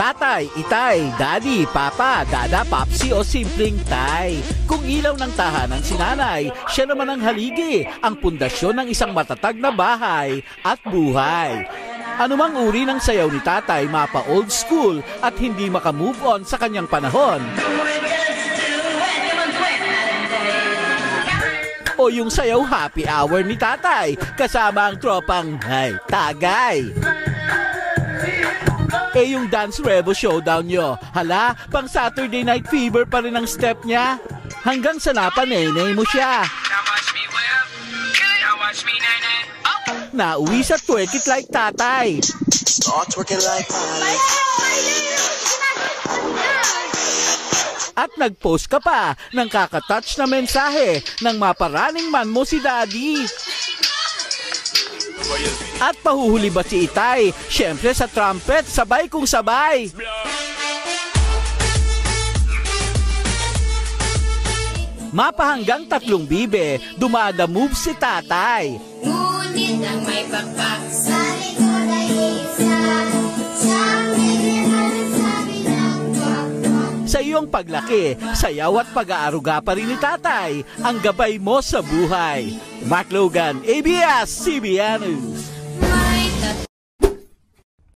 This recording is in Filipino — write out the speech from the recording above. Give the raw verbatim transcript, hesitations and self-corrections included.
Tatay, itay, daddy, papa, dada, papsi o simpleng tay. Kung ilaw ng tahanan si nanay, siya naman ang haligi, ang pundasyon ng isang matatag na bahay at buhay. Anumang uri ng sayaw ni tatay, mapa old school at hindi makamove on sa kanyang panahon. O yung sayaw happy hour ni tatay, kasama ang tropang ay, tagay. Eh yung dance revo showdown nyo, hala, pang Saturday Night Fever pa rin ang step niya. Hanggang sa napanenay mo siya. Nauwi sa twerk it like tatay. At nag-post ka pa ng kakatouch na mensahe ng maparaning man mo si daddy. At pahuhuli ba si itay? Siyempre sa trumpet, sabay kung sabay. Mapahanggang tatlong bibe, dumada move si tatay. Ngunit ang may pakpak sa likod ay isa, siyang sabi ng kwak-kwak. Sa iyong paglaki, sayaw at pag-aaruga pa rin ni tatay, ang gabay mo sa buhay. Mark Logan, A B S C B N News.